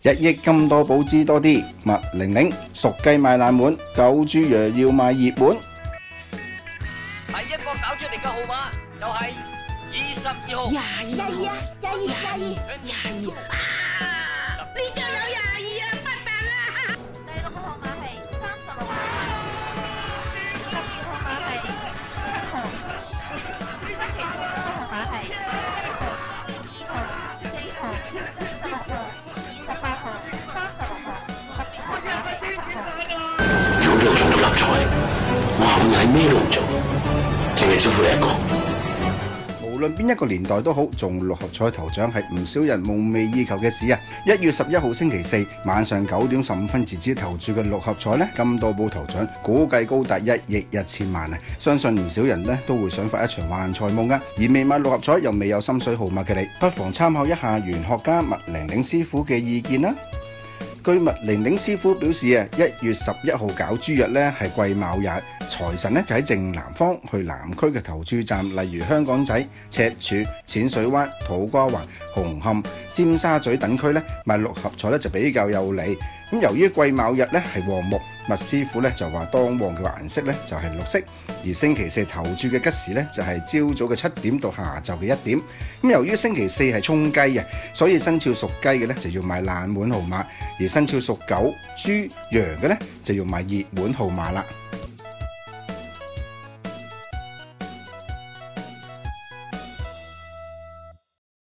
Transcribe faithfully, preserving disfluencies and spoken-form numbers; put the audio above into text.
一億金多寶知多啲，麥玲玲熟雞賣冷門，九豬羊要賣熱門。 第一個搞出嚟嘅號碼就係二十二號。 廿二號，廿二，廿二，廿二啊！呢張有廿二啊，不得啦！ 第六個號碼係三十六號，十二號碼係七號，星期六個號碼係一號、二號、四號、二十六號、二十八號、三十六號，特別號碼係十號。 如果中六合彩，我肯使咩都唔做，淨係招呼你一個。 無論邊一個年代都好，中六合彩頭獎係唔少人夢寐以求嘅事啊！一月十一號星期四晚上九點十五分截止投注嘅六合彩呢，金多寶頭獎估計高達一億一千萬啊！相信唔少人呢都會想發一場橫財夢啊！而未買六合彩又未有心水號碼嘅你，不妨參考一下玄學家麥玲玲師傅嘅意見啦。據麥玲玲師傅表示啊，一月十一號搞豬日咧係癸卯日，財神咧就喺正南方，去南區嘅投注站，例如香港仔、赤柱、淺水灣、土瓜灣、紅磡、尖沙咀等區咧買六合彩咧就比較有利。咁由於癸卯日咧係旺木，麥師傅咧就話當旺嘅顏色咧就係綠色，而星期四投注嘅吉時咧就係朝早嘅七點到下晝嘅一點。咁由於星期四係沖雞嘅，所以生肖屬雞嘅咧就要買冷門號碼，而生肖屬狗、豬、羊嘅咧就要買熱門號碼啦。